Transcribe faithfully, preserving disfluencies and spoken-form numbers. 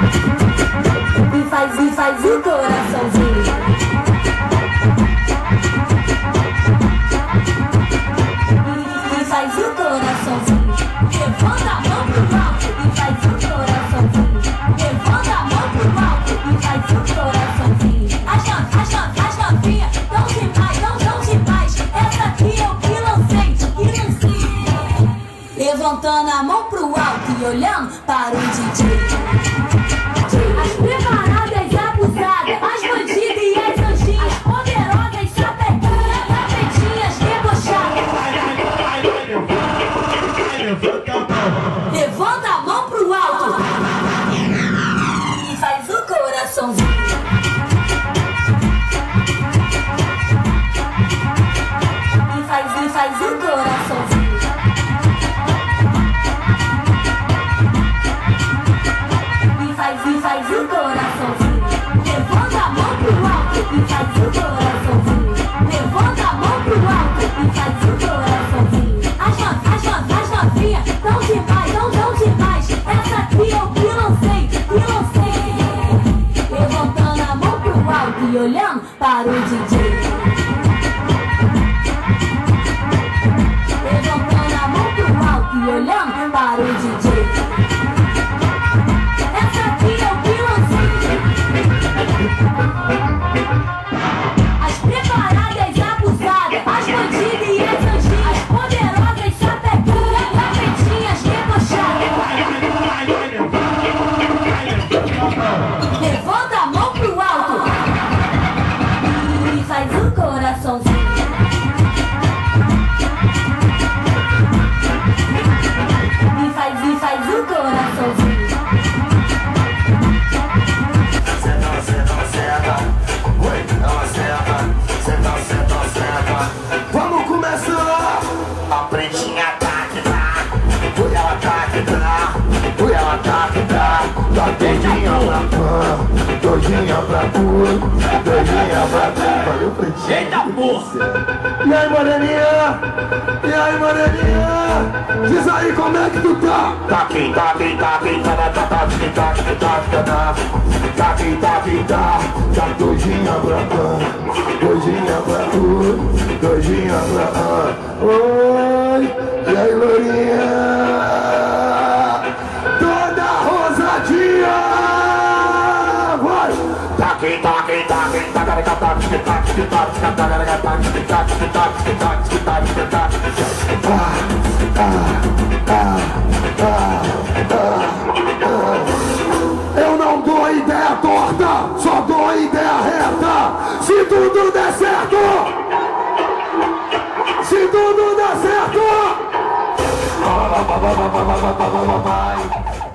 E faz, e faz o coraçãozinho. E faz o coraçãozinho. Levanta a mão pro alto e faz o coraçãozinho. Levanta a mão pro alto e faz o coraçãozinho. As novinhas, as, as novinhas, não demais, não, não demais. Essa aqui eu que lancei, que lancei. Levantando a mão pro alto e olhando para o D J. As preparadas abusadas, as bandidas e as anjinhas, poderosas, sapequinhas, tapetinhas, debochadas. Levanta a mão pro alto e faz o coraçãozinho. E faz, e faz o coraçãozinho. E faz, e faz o coraçãozinho. Levanta a mão pro alto e faz o coraçãozinho. Levanta a mão pro alto e faz o coraçãozinho. As novinhas, as, as novinhas, não demais, não, não demais. Essa aqui eu que lancei, que lancei. Levantando a mão pro alto e olhando para o D J. Levantando a mão pro alto e olhando para o D J. Essa aqui eu que lancei. As preparadas abusadas, as bandidas e as anjinhas, as poderosas, sapequinhas, tapetinhas, debochadas. Levanta a mão pro alto e faz o coraçãozinho. E faz, e faz o coraçãozinho. Senta, senta, senta. Oi, ela senta. Senta, senta, senta. Vamos começar. A pretinha tá que tá. Oi, ela tá que tá. Oi, ela tá que tá. Tá doidinha pra cá. Doidinha pra tu. Doidinha pra tu. Valeu, pretinha. Eita porra! E aí, moreninha? E aí, moreninha? Diz aí como é que tu tá? Tá aqui, tá aqui, tá aqui, tá tá tá tá aqui, tá aqui, tá aqui, tá tá tá aqui, tá aqui, tá tá doidinha pra cá, doidinha pra tu, doidinha pra cá. Oi, e aí, lourinha? Toda rosadinha, vai! Tá aqui, tá aqui, tá aqui, tá aqui, tá aqui, tá aqui, tá aqui, tá aqui, tá aqui, tá aqui, tá aqui, tá aqui, tá aqui, tá aqui, tá aqui. Ah, ah, ah, ah, ah. Eu não dou ideia torta, só dou ideia reta. Se tudo der certo, se tudo der certo, vai.